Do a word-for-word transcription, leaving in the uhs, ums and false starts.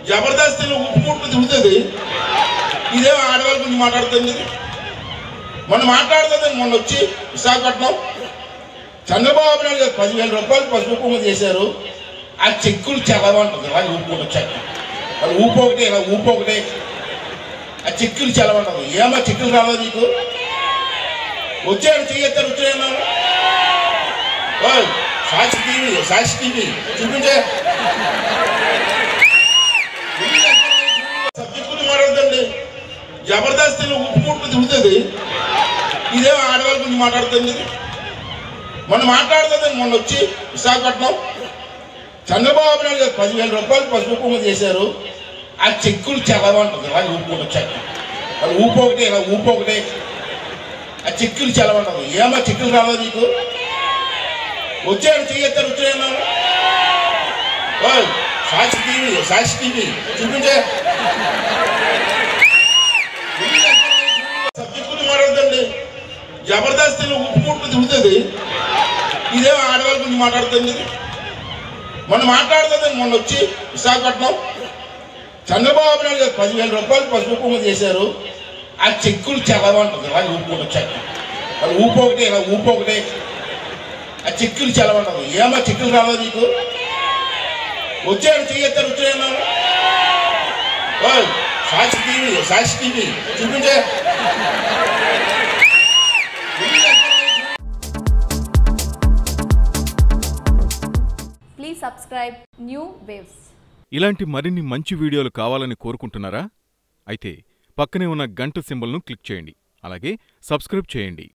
జబర్దస్తిలో ఉప్పు ముట్టు తిరుగుతుంది. ఇదేమో ఆడవాళ్ళ గురించి మాట్లాడుతుంది. మొన్న మాట్లాడుతుంది మొన్న వచ్చి విశాఖపట్నం చంద్రబాబు నాయుడు గారు పదివేల రూపాయలు పసుపు కుంకుమ చేశారు. ఆ చెక్కులు చాలా బాగుంటుంది. అలాగే ఊపుకుంటూ వచ్చాక వాళ్ళు ఊపు ఒకటే ఇలా ఊపు ఒకటే ఆ చెక్కులు చాలా బాగుంటుంది. ఏమో చెక్కులు రాలేదు నీకు? వచ్చాడు చెయ్యొచ్చారు వచ్చాను సాక్షి టీవీ సాక్షి టీవీ చూపించే సబ్జెక్టులు మాట్లాడుతుంది. జబర్దస్తిలో ఉప్పు ముట్టు తిరుగుతుంది. ఇదేమో ఆడవాళ్ళ గురించి మాట్లాడుతుంది. మొన్న మాట్లాడుతుంది మొన్న వచ్చి విశాఖపట్నం చంద్రబాబు నాయుడు గారు పదివేల రూపాయలు పసుపు కుంకుమ చేశారు. ఆ చెక్కులు చాలా బాగుంటుంది. అలాగే ఊపుకుంటూ వచ్చాక వాళ్ళు ఊపు ఒకటే ఇలా ఊపు ఒకటే ఆ చెక్కులు చాలా బాగుంటుంది. ఏమో చెక్కులు రాలేదు నీకు? వచ్చాడు చెయ్యొచ్చారు వచ్చాను సాక్షి టీవీ సాక్షి టీవీ చూపించే సబ్జెక్టులు మాట్లాడుతుంది. జబర్దస్తిలో ఉప్పు ముట్టు తిరుగుతుంది. ఇదేమో ఆడవాళ్ళ గురించి మాట్లాడుతుంది. మొన్న మాట్లాడుతుంది మొన్న వచ్చి విశాఖపట్నం చంద్రబాబు నాయుడు గారు పదివేల రూపాయలు పసుపు కుంకుమ చేశారు. ఆ చెక్కులు చాలా బాగుంటుంది. అలాగే ఊపుకుంటూ వచ్చాక వాళ్ళు ఊపు ఒకటే ఇలా ఊపు ఒకటే ఆ చెక్కులు చాలా బాగుంటుంది. ఏమో చెక్కులు రాలేదు నీకు? వచ్చాడు చెయ్యొచ్చారు వచ్చాను సాక్షి టీవీ సాక్షి టీవీ చూపించే ప్లీజ్ సబ్స్క్రైబ్ న్యూ వేవ్స్. ఇలాంటి మరిన్ని మంచి వీడియోలు కావాలని కోరుకుంటున్నారా? అయితే పక్కనే ఉన్న గంట సింబల్ను క్లిక్ చేయండి. అలాగే సబ్స్క్రైబ్ చేయండి.